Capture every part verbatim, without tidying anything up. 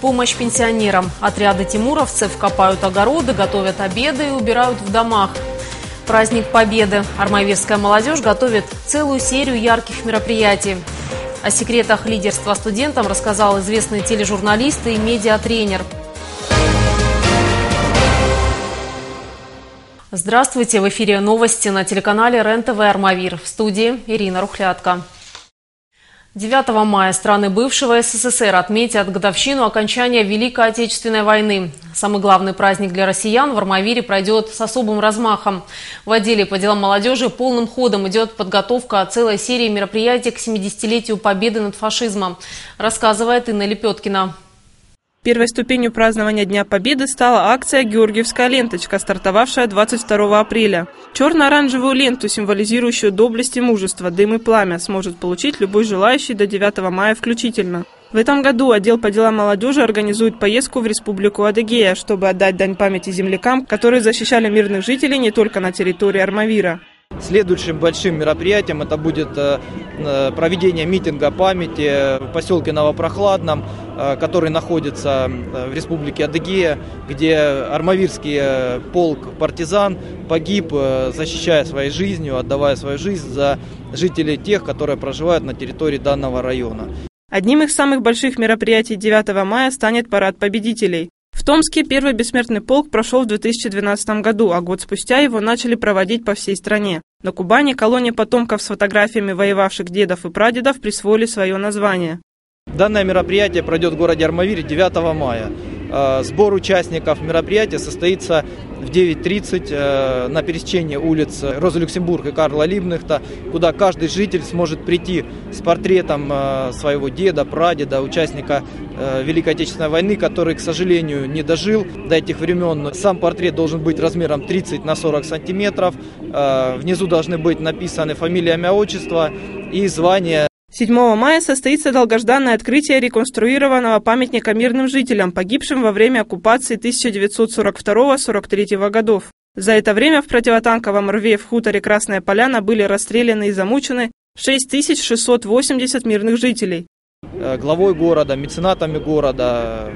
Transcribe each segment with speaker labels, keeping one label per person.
Speaker 1: помощь пенсионерам. Отряды тимуровцев копают огороды, готовят обеды и убирают в домах. Праздник Победы. Армавирская молодежь готовит целую серию ярких мероприятий. О секретах лидерства студентам рассказал известный тележурналист и медиатренер. Здравствуйте! В эфире новости на телеканале РЕН-ТВ «Армавир». В студии Ирина Рухлятко. девятого мая страны бывшего СССР отметят годовщину окончания Великой Отечественной войны. Самый главный праздник для россиян в Армавире пройдет с особым размахом. В отделе по делам молодежи полным ходом идет подготовка целой серии мероприятий к семидесятилетию Победы над фашизмом, рассказывает Инна Лепеткина.
Speaker 2: Первой ступенью празднования Дня Победы стала акция «Георгиевская ленточка», стартовавшая двадцать второго апреля. Черно-оранжевую ленту, символизирующую доблесть и мужество, дым и пламя, сможет получить любой желающий до девятого мая включительно. В этом году отдел по делам молодежи организует поездку в Республику Адыгея, чтобы отдать дань памяти землякам, которые защищали мирных жителей не только на территории Армавира.
Speaker 3: Следующим большим мероприятием это будет проведение митинга памяти в поселке Новопрохладном, который находится в Республике Адыгея, где армавирский полк партизан погиб, защищая своей жизнью, отдавая свою жизнь за жителей тех, которые проживают на территории данного района.
Speaker 2: Одним из самых больших мероприятий девятого мая станет парад победителей. В Томске первый бессмертный полк прошел в две тысячи двенадцатом году, а год спустя его начали проводить по всей стране. На Кубани колония потомков с фотографиями воевавших дедов и прадедов присвоили свое название.
Speaker 3: Данное мероприятие пройдет в городе Армавире девятого мая. Сбор участников мероприятия состоится в девять тридцать на пересечении улиц Розы Люксембург и Карла Либкнехта, куда каждый житель сможет прийти с портретом своего деда, прадеда, участника Великой Отечественной войны, который, к сожалению, не дожил до этих времен. Сам портрет должен быть размером тридцать на сорок сантиметров. Внизу должны быть написаны фамилия, имя, отчество и звание.
Speaker 2: седьмого мая состоится долгожданное открытие реконструированного памятника мирным жителям, погибшим во время оккупации тысяча девятьсот сорок второго — сорок третьего годов. За это время в противотанковом рве в хуторе Красная Поляна были расстреляны и замучены шесть тысяч шестьсот восемьдесят мирных жителей.
Speaker 3: Главой города, меценатами города,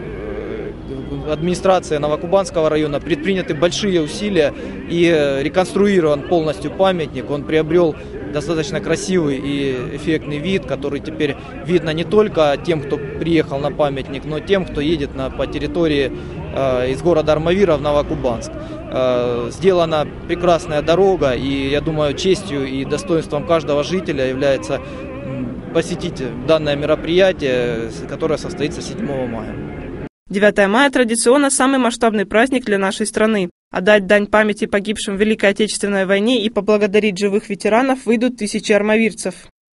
Speaker 3: администрация Новокубанского района предприняты большие усилия и реконструирован полностью памятник. Он приобрел достаточно красивый и эффектный вид, который теперь видно не только тем, кто приехал на памятник, но тем, кто едет на, по территории э, из города Армавира в Новокубанск. Э, сделана прекрасная дорога, и я думаю, честью и достоинством каждого жителя является посетить данное мероприятие, которое состоится седьмого мая.
Speaker 2: девятого мая традиционно самый масштабный праздник для нашей страны. Отдать дань памяти погибшим в Великой Отечественной войне и поблагодарить живых ветеранов выйдут тысячи армавирцев.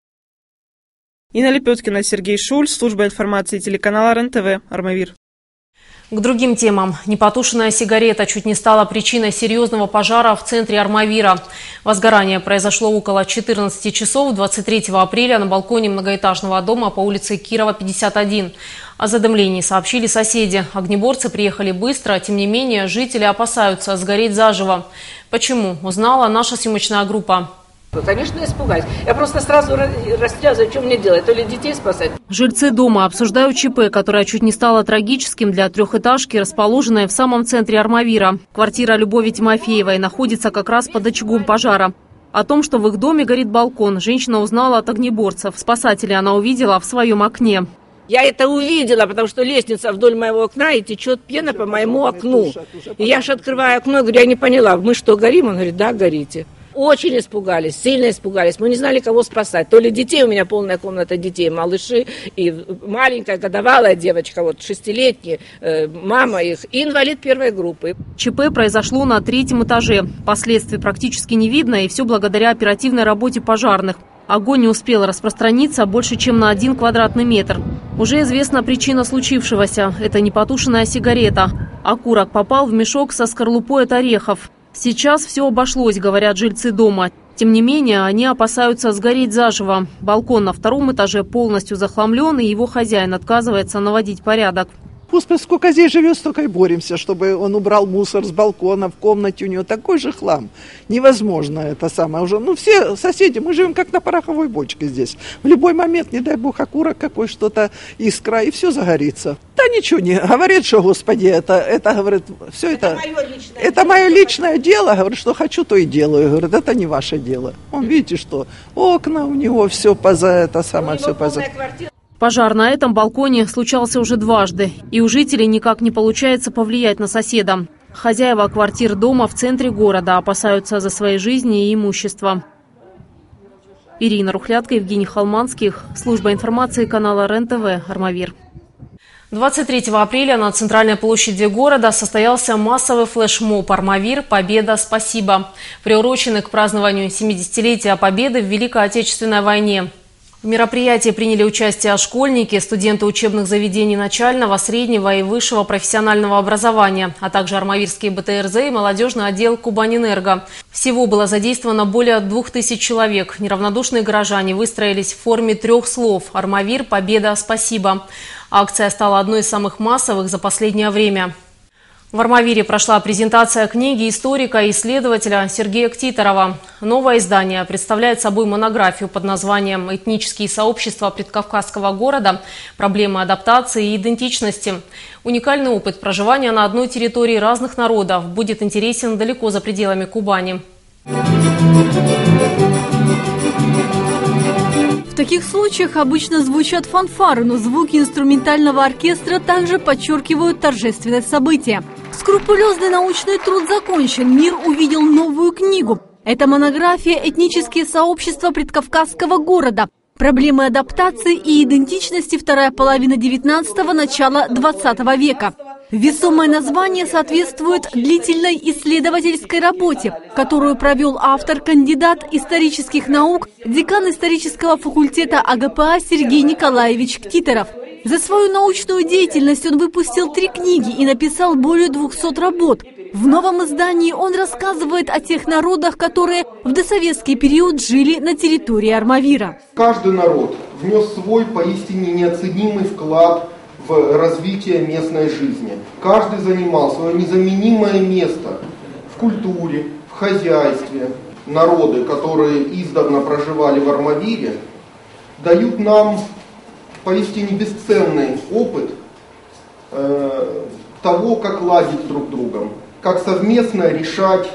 Speaker 2: Инна Лепеткина, Сергей Шуль, служба информации телеканала РЕН-ТВ, Армавир.
Speaker 1: К другим темам. Непотушенная сигарета чуть не стала причиной серьезного пожара в центре Армавира. Возгорание произошло около четырнадцати часов двадцать третьего апреля на балконе многоэтажного дома по улице Кирова, пятьдесят один. О задымлении сообщили соседи. Огнеборцы приехали быстро, тем не менее жители опасаются сгореть заживо. Почему? Узнала наша съемочная группа.
Speaker 4: Конечно, испугаюсь. Я просто сразу расстреляю, что мне делать, то ли детей спасать.
Speaker 1: Жильцы дома обсуждают ЧП, которое чуть не стало трагическим для трехэтажки, расположенной в самом центре Армавира. Квартира Любови Тимофеевой находится как раз под очагом пожара. О том, что в их доме горит балкон, женщина узнала от огнеборцев. Спасателей она увидела в своем окне.
Speaker 4: Я это увидела, потому что лестница вдоль моего окна и течет пена по моему окну. И я же открываю окно и говорю, я не поняла, мы что, горим? Он говорит, да, горите. Очень испугались, сильно испугались. Мы не знали, кого спасать. То ли детей, у меня полная комната детей, малыши, и маленькая годовалая девочка, вот шестилетняя, э, мама их, и инвалид первой группы.
Speaker 1: ЧП произошло на третьем этаже. Последствий практически не видно, и все благодаря оперативной работе пожарных. Огонь не успел распространиться больше, чем на один квадратный метр. Уже известна причина случившегося. Это непотушенная сигарета. Окурок попал в мешок со скорлупой от орехов. Сейчас все обошлось, говорят жильцы дома. Тем не менее, они опасаются сгореть заживо. Балкон на втором этаже полностью захламлен, и его хозяин отказывается наводить порядок.
Speaker 5: Господи, сколько здесь живет, столько и боремся, чтобы он убрал мусор с балкона, в комнате у него такой же хлам. Невозможно это самое уже. Ну, все соседи, мы живем как на пороховой бочке здесь. В любой момент, не дай бог, окурок какой, что-то, искра, и все загорится. Да ничего не говорит, что, Господи, это, это говорит, все это, это, мое личное, это дело. мое личное дело, говорит, что хочу, то и делаю. Говорит, это не ваше дело. Он, видите, что окна у него все поза, это самое, все поза.
Speaker 1: Пожар на этом балконе случался уже дважды, и у жителей никак не получается повлиять на соседа. Хозяева квартир дома в центре города опасаются за свои жизни и имущество. Ирина Рухлятка, Евгений Холманских, служба информации канала РЕН-ТВ, Армавир. двадцать третьего апреля на центральной площади города состоялся массовый флешмоб «Армавир. Победа. Спасибо», приуроченный к празднованию семидесятилетия Победы в Великой Отечественной войне. В мероприятии приняли участие школьники, студенты учебных заведений начального, среднего и высшего профессионального образования, а также армавирские БТРЗ и молодежный отдел «Кубанэнерго». Всего было задействовано более двух тысяч человек. Неравнодушные горожане выстроились в форме трех слов «Армавир. Победа. Спасибо». Акция стала одной из самых массовых за последнее время. В Армавире прошла презентация книги историка и исследователя Сергея Ктиторова. Новое издание представляет собой монографию под названием «Этнические сообщества предкавказского города. Проблемы адаптации и идентичности». Уникальный опыт проживания на одной территории разных народов будет интересен далеко за пределами Кубани.
Speaker 6: В таких случаях обычно звучат фанфары, но звуки инструментального оркестра также подчеркивают торжественность события. Скрупулезный научный труд закончен, мир увидел новую книгу. Это монография «Этнические сообщества предкавказского города. Проблемы адаптации и идентичности. Вторая половина девятнадцатого – начало двадцатого века». Весомое название соответствует длительной исследовательской работе, которую провел автор, кандидат исторических наук, декан исторического факультета АГПА Сергей Николаевич Ктиторов. За свою научную деятельность он выпустил три книги и написал более двухсот работ. В новом издании он рассказывает о тех народах, которые в досоветский период жили на территории Армавира.
Speaker 7: Каждый народ внес свой поистине неоценимый вклад в развитие местной жизни. Каждый занимал свое незаменимое место в культуре, в хозяйстве. Народы, которые издавна проживали в Армавире, дают нам поистине бесценный опыт э, того, как ладить друг с другом, как совместно решать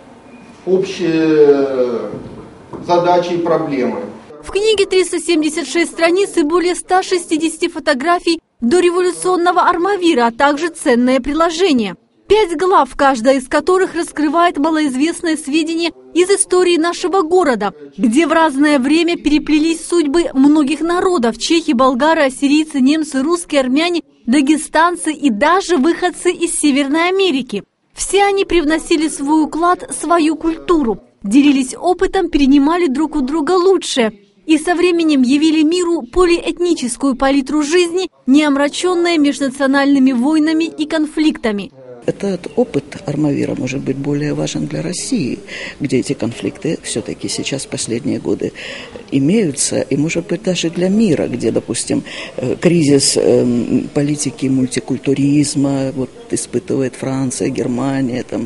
Speaker 7: общие задачи и проблемы.
Speaker 6: В книге триста семьдесят шесть страниц и более ста шестидесяти фотографий дореволюционного Армавира, а также ценное приложение. Пять глав, каждая из которых раскрывает малоизвестные сведения из истории нашего города, где в разное время переплелись судьбы многих народов – чехи, болгары, ассирийцы, немцы, русские, армяне, дагестанцы и даже выходцы из Северной Америки. Все они привносили свой уклад, свою культуру, делились опытом, перенимали друг у друга лучшее и со временем явили миру полиэтническую палитру жизни, не омраченная межнациональными войнами и конфликтами.
Speaker 8: Этот опыт Армавира может быть более важен для России, где эти конфликты все-таки сейчас, последние годы, имеются, и, может быть, даже для мира, где, допустим, кризис политики мультикультуризма вот, испытывает Франция, Германия, там,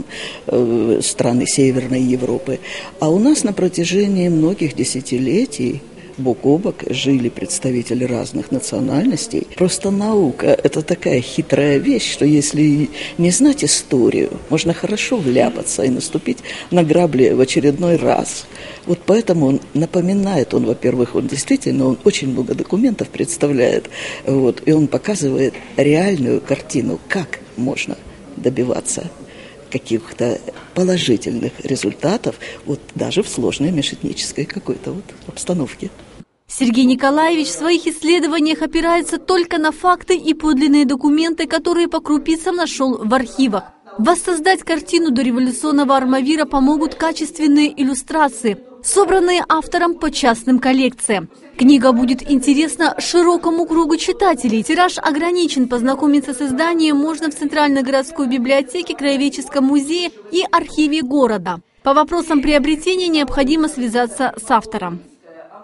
Speaker 8: страны Северной Европы. А у нас на протяжении многих десятилетий бок о бок жили представители разных национальностей. Просто наука – это такая хитрая вещь, что если не знать историю, можно хорошо вляпаться и наступить на грабли в очередной раз. Вот поэтому он напоминает, он, во-первых, он действительно, он очень много документов представляет, вот, и он показывает реальную картину, как можно добиваться каких-то положительных результатов, вот даже в сложной межэтнической какой-то вот обстановке.
Speaker 6: Сергей Николаевич в своих исследованиях опирается только на факты и подлинные документы, которые по крупицам нашел в архивах. Воссоздать картину дореволюционного Армавира помогут качественные иллюстрации, собранные автором по частным коллекциям. Книга будет интересна широкому кругу читателей. Тираж ограничен. Познакомиться с изданием можно в Центральной городской библиотеке, Краеведческом музее и архиве города. По вопросам приобретения необходимо связаться с автором.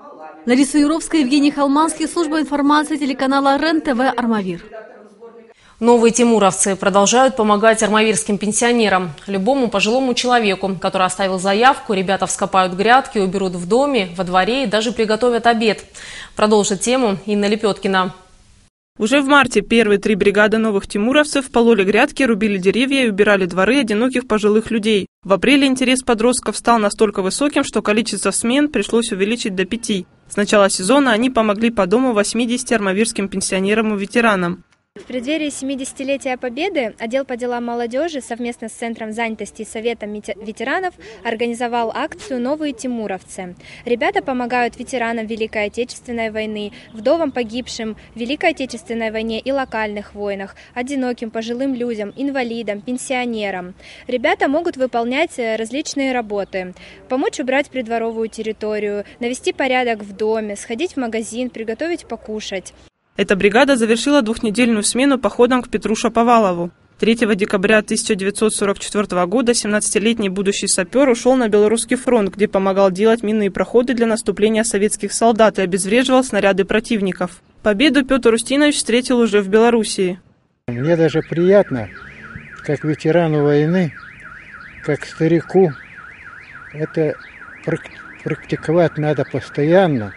Speaker 6: Лариса Юровская, Евгений Холманский, служба информации телеканала РЕН-ТВ, Армавир.
Speaker 1: Новые тимуровцы продолжают помогать армавирским пенсионерам. Любому пожилому человеку, который оставил заявку, ребята вскопают грядки, уберут в доме, во дворе и даже приготовят обед. Продолжит тему Инна Лепеткина.
Speaker 2: Уже в марте первые три бригады новых тимуровцев пололи грядки, рубили деревья и убирали дворы одиноких пожилых людей. В апреле интерес подростков стал настолько высоким, что количество смен пришлось увеличить до пяти. С начала сезона они помогли по дому восьмидесяти армавирским пенсионерам и ветеранам.
Speaker 9: В преддверии семидесятилетия Победы отдел по делам молодежи совместно с Центром занятости и Советом ветеранов организовал акцию «Новые тимуровцы». Ребята помогают ветеранам Великой Отечественной войны, вдовам погибшим в Великой Отечественной войне и локальных войнах, одиноким пожилым людям, инвалидам, пенсионерам. Ребята могут выполнять различные работы: помочь убрать придворовую территорию, навести порядок в доме, сходить в магазин, приготовить покушать.
Speaker 2: Эта бригада завершила двухнедельную смену походом к Петру Шаповалову. третьего декабря тысяча девятьсот сорок четвёртого года семнадцатилетний будущий сапер ушел на Белорусский фронт, где помогал делать минные проходы для наступления советских солдат и обезвреживал снаряды противников. Победу Петр Устинович встретил уже в Белоруссии.
Speaker 10: Мне даже приятно, как ветерану войны, как старику, это практиковать надо постоянно.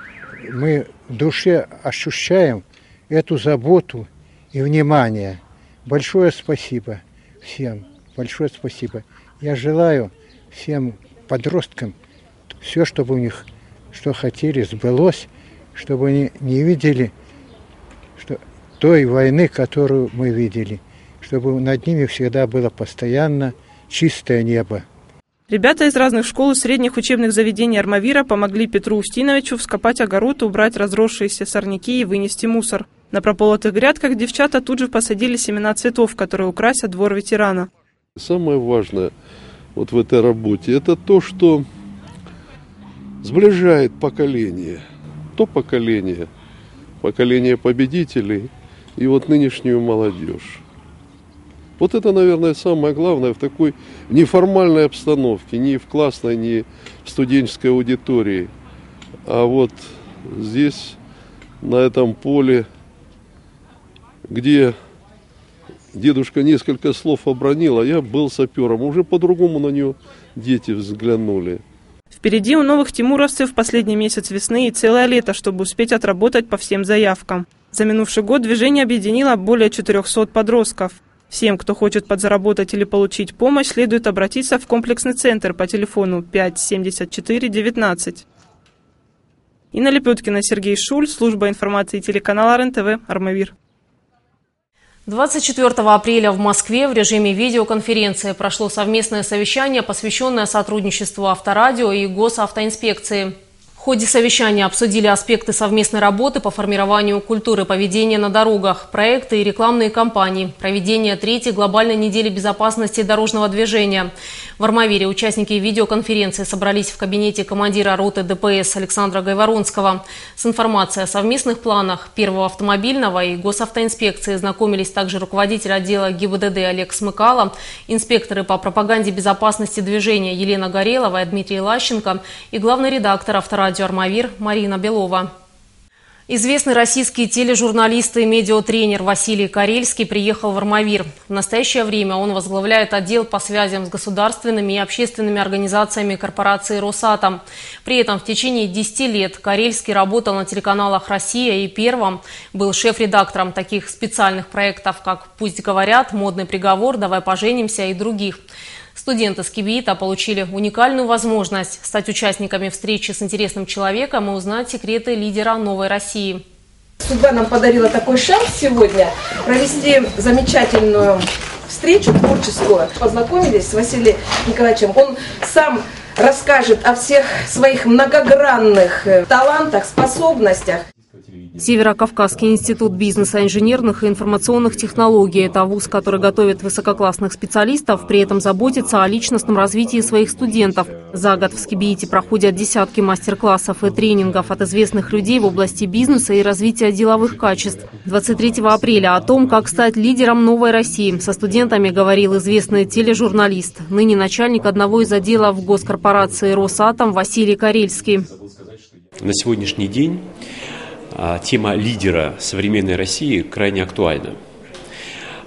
Speaker 10: Мы в душе ощущаем эту заботу и внимание. Большое спасибо всем, большое спасибо. Я желаю всем подросткам все, чтобы у них, что хотели, сбылось, чтобы они не видели что, той войны, которую мы видели, чтобы над ними всегда было постоянно чистое небо.
Speaker 2: Ребята из разных школ и средних учебных заведений Армавира помогли Петру Устиновичу вскопать огород, убрать разросшиеся сорняки и вынести мусор. На прополотых грядках девчата тут же посадили семена цветов, которые украсят двор ветерана.
Speaker 11: Самое важное вот в этой работе – это то, что сближает поколение. То поколение, поколение победителей и вот нынешнюю молодежь. Вот это, наверное, самое главное в такой неформальной обстановке, ни в классной, ни в студенческой аудитории. А вот здесь, на этом поле, где дедушка несколько слов обронил, а я был сапером, уже по-другому на нее дети взглянули.
Speaker 2: Впереди у новых тимуровцев последний месяц весны и целое лето, чтобы успеть отработать по всем заявкам. За минувший год движение объединило более четырехсот подростков. Всем, кто хочет подзаработать или получить помощь, следует обратиться в комплексный центр по телефону пять семьдесят четыре девятнадцать. Инна Лепеткина, Сергей Шуль, служба информации телеканала РЕН-ТВ, Армавир.
Speaker 1: двадцать четвёртого апреля в Москве в режиме видеоконференции прошло совместное совещание, посвященное сотрудничеству Авторадио и Госавтоинспекции. В ходе совещания обсудили аспекты совместной работы по формированию культуры поведения на дорогах, проекты и рекламные кампании, проведение третьей глобальной недели безопасности дорожного движения. В Армавире участники видеоконференции собрались в кабинете командира роты ДПС Александра Гайворонского. С информацией о совместных планах Первого автомобильного и Госавтоинспекции знакомились также руководитель отдела ГИБДД Олег Смыкало, инспекторы по пропаганде безопасности движения Елена Горелова и Дмитрий Лащенко и главный редактор Авторадио «Армавир» Марина Белова. Известный российский тележурналист и медиатренер Василий Карельский приехал в Армавир. В настоящее время он возглавляет отдел по связям с государственными и общественными организациями корпорации «Росатом». При этом в течение десяти лет Карельский работал на телеканалах «Россия» и «Первом», был шеф-редактором таких специальных проектов, как «Пусть говорят», «Модный приговор», «Давай поженимся» и других. Студенты с КИБИИТа получили уникальную возможность стать участниками встречи с интересным человеком и узнать секреты лидера новой России.
Speaker 12: Судьба нам подарила такой шанс сегодня провести замечательную встречу творческую. Познакомились с Василием Николаевичем. Он сам расскажет о всех своих многогранных талантах, способностях.
Speaker 1: Северо-Кавказский институт бизнеса, инженерных и информационных технологий – это вуз, который готовит высококлассных специалистов, при этом заботится о личностном развитии своих студентов. За год в СКИБИИТе проходят десятки мастер-классов и тренингов от известных людей в области бизнеса и развития деловых качеств. двадцать третьего апреля о том, как стать лидером новой России, со студентами говорил известный тележурналист, ныне начальник одного из отделов госкорпорации «Росатом» Василий Карельский.
Speaker 13: На сегодняшний день тема лидера современной России крайне актуальна.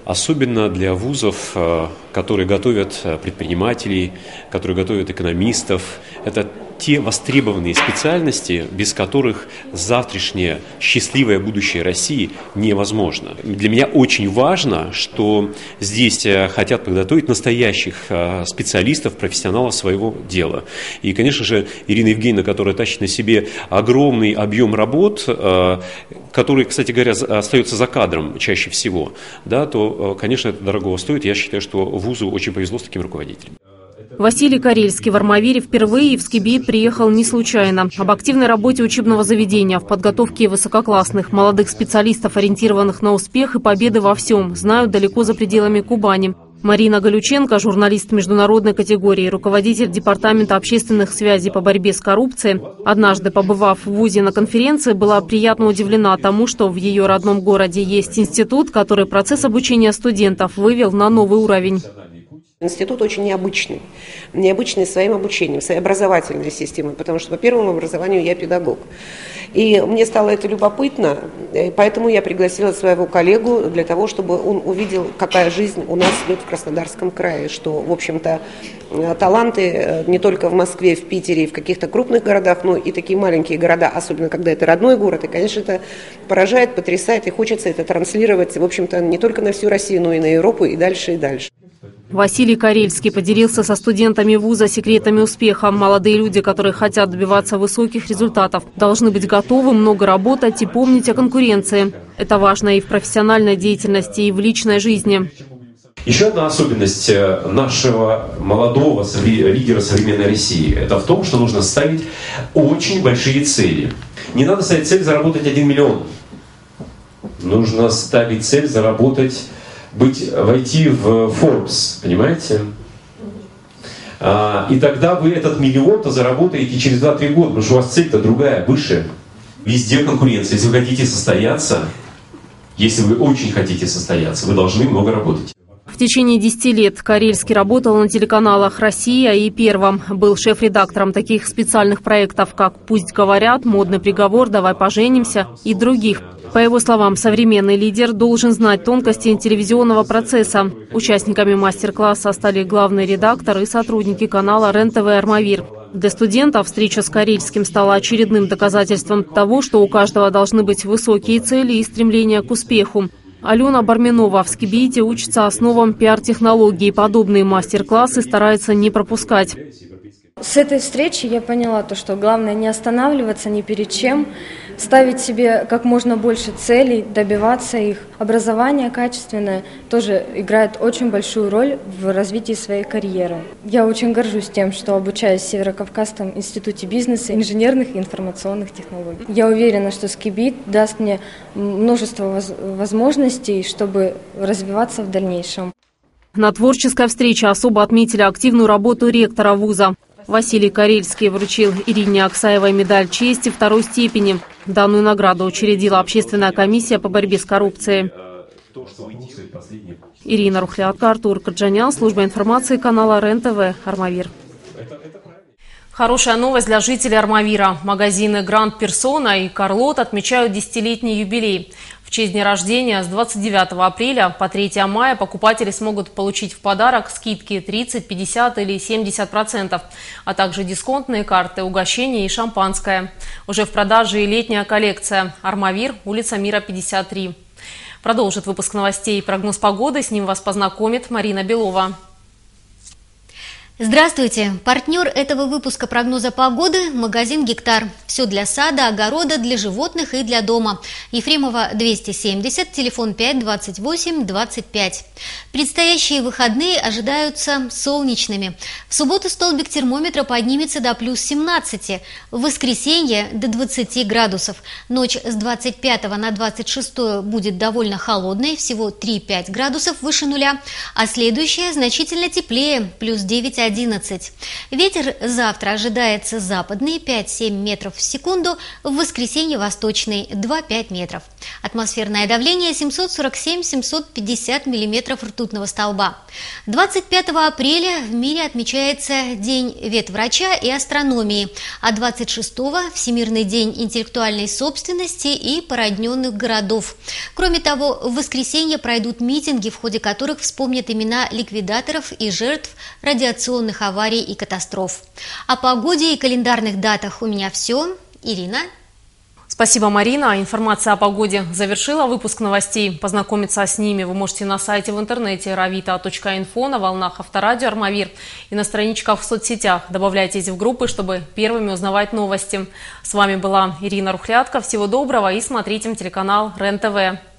Speaker 13: особенно для вузов, которые готовят предпринимателей, которые готовят экономистов. Это те востребованные специальности, без которых завтрашнее счастливое будущее России невозможно. Для меня очень важно, что здесь хотят подготовить настоящих специалистов, профессионалов своего дела. И, конечно же, Ирина Евгеньевна, которая тащит на себе огромный объем работ, который, кстати говоря, остается за кадром чаще всего, да, то, конечно, это дорого стоит. Я считаю, что вузу очень повезло с таким руководителем.
Speaker 1: Василий Карельский в Армавире впервые в Скибит приехал не случайно. Об активной работе учебного заведения в подготовке высококлассных молодых специалистов, ориентированных на успех и победы во всем, знают далеко за пределами Кубани. Марина Галюченко, журналист международной категории, руководитель Департамента общественных связей по борьбе с коррупцией, однажды побывав в вузе на конференции, была приятно удивлена тому, что в ее родном городе есть институт, который процесс обучения студентов вывел на новый уровень.
Speaker 14: Институт очень необычный. Необычный своим обучением, своей образовательной системой, потому что по первому образованию я педагог. И мне стало это любопытно, поэтому я пригласила своего коллегу для того, чтобы он увидел, какая жизнь у нас идет в Краснодарском крае, что, в общем-то, таланты не только в Москве, в Питере и в каких-то крупных городах, но и такие маленькие города, особенно когда это родной город, и, конечно, это поражает, потрясает, и хочется это транслировать, в общем-то, не только на всю Россию, но и на Европу, и дальше, и дальше.
Speaker 1: Василий Карельский поделился со студентами вуза секретами успеха. Молодые люди, которые хотят добиваться высоких результатов, должны быть готовы много работать и помнить о конкуренции. Это важно и в профессиональной деятельности, и в личной жизни.
Speaker 13: Еще одна особенность нашего молодого лидера современной России – это в том, что нужно ставить очень большие цели. Не надо ставить цель заработать один миллион. Нужно ставить цель заработать быть, войти в Forbes, понимаете? А, и тогда вы этот миллион-то заработаете через два-три года, потому что у вас цель-то другая, выше. Везде конкуренция. Если вы хотите состояться, если вы очень хотите состояться, вы должны много работать.
Speaker 1: В течение десяти лет Карельский работал на телеканалах «Россия» и «Первом». Был шеф-редактором таких специальных проектов, как «Пусть говорят», «Модный приговор», «Давай поженимся» и других. По его словам, современный лидер должен знать тонкости телевизионного процесса. Участниками мастер-класса стали главный редактор и сотрудники канала РЕН-ТВ «Армавир». Для студентов встреча с Карельским стала очередным доказательством того, что у каждого должны быть высокие цели и стремление к успеху. Алена Барменова в Скибите учится основам пиар-технологий. Подобные мастер-классы старается не пропускать.
Speaker 15: С этой встречи я поняла то, что главное не останавливаться ни перед чем, ставить себе как можно больше целей, добиваться их. Образование качественное тоже играет очень большую роль в развитии своей карьеры. Я очень горжусь тем, что обучаюсь в Северокавказском институте бизнеса, инженерных и информационных технологий. Я уверена, что Скибит даст мне множество возможностей, чтобы развиваться в дальнейшем.
Speaker 1: На творческой встрече особо отметили активную работу ректора вуза. Василий Карельский вручил Ирине Аксаевой медаль чести второй степени. Данную награду учредила общественная комиссия по борьбе с коррупцией. Ирина Рухлятка, Артур Карджанян, служба информации канала РЕН-ТВ, Армавир. Хорошая новость для жителей Армавира. Магазины Гранд Персона и Карлот отмечают десятилетний юбилей. В честь дня рождения с двадцать девятого апреля по третье мая покупатели смогут получить в подарок скидки тридцать, пятьдесят или семьдесят процентов, а также дисконтные карты, угощения и шампанское. Уже в продаже и летняя коллекция. Армавир, улица Мира, пятьдесят три. Продолжит выпуск новостей и прогноз погоды. С ним вас познакомит Марина Белова.
Speaker 16: Здравствуйте! Партнер этого выпуска прогноза погоды – магазин «Гектар». Все для сада, огорода, для животных и для дома. Ефремова, двести семьдесят, телефон пять двадцать восемь двадцать пять. Предстоящие выходные ожидаются солнечными. В субботу столбик термометра поднимется до плюс семнадцати, в воскресенье – до двадцати градусов. Ночь с двадцать пятого на двадцать шестое будет довольно холодной, всего три-пять градусов выше нуля, а следующая значительно теплее – плюс девять-одиннадцать. Ветер завтра ожидается западный пять-семь метров в секунду, в воскресенье восточный два-пять метров. Атмосферное давление семьсот сорок семь — семьсот пятьдесят миллиметров ртутного столба. двадцать пятого апреля в мире отмечается День ветврача и астрономии, а двадцать шестого – Всемирный день интеллектуальной собственности и породненных городов. Кроме того, в воскресенье пройдут митинги, в ходе которых вспомнят имена ликвидаторов и жертв радиационных аварий и катастроф. О погоде и календарных датах у меня все. Ирина.
Speaker 1: Спасибо, Марина. Информация о погоде завершила выпуск новостей. Познакомиться с ними вы можете на сайте в интернете равита точка инфо, на волнах Авторадио Армавир и на страничках в соцсетях. Добавляйтесь в группы, чтобы первыми узнавать новости. С вами была Ирина Рухлядка. Всего доброго и смотрите телеканал РЕН-ТВ.